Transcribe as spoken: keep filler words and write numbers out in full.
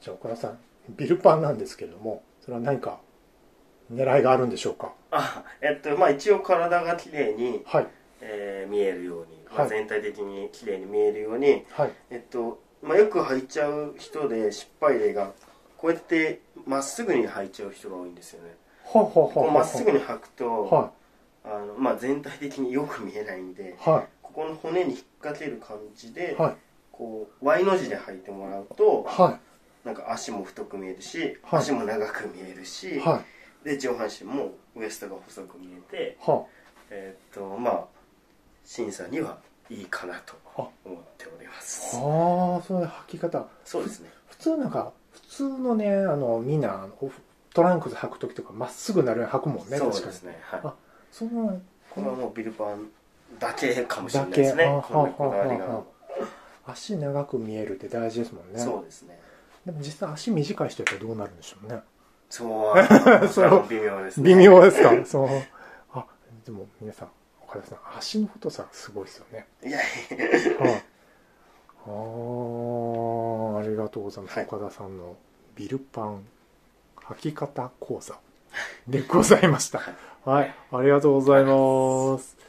じゃあ岡田さん、ビルパンなんですけれども、それは何か狙いがあるんでしょうか？ あ、えっとまあ一応体がきれいに、 はい、 えー見えるように、まあ、 はい、 全体的にきれいに見えるように、 はい、 えっとまあ、よく履いちゃう人で失敗例がこうやってまっすぐに履いちゃう人が多いんですよね。 ははははこうまっすぐに履くと、 はあのまあ、全体的によく見えないんで、 い、はここの骨に引っ掛ける感じで、 い、はい、 こう Y の字で履いてもらうと、 はなんか足も太く見えるし、 はい足も長く見えるし、 い、はい、 で上半身もウエストが細く見えて、 はえーっとまあ審査にはいいかなと思っております。 あ、はあ、そういう履き方。 そうですね。 普通なんか普通のね、あのみんなあのトランクス履く時とかまっすぐなるように履くもんね。 そう確かに。 ですね。はい。 あ、そのこれはもうビルパンだけかもしれないですね。 だけ、 このこだわりが。 はははは足長く見えるって大事ですもんね。 そうですね。 でも実際足短い人やったらどうなるんでしょうね。 そうそれは微妙ですね。 微妙ですか？そう。あ、でも皆さん岡田さん足の太さすごいですよね。 いやいはい。ああ、ありがとうございます。はい、岡田さんのビルパン履き方講座でございました。はい、ありがとうございます。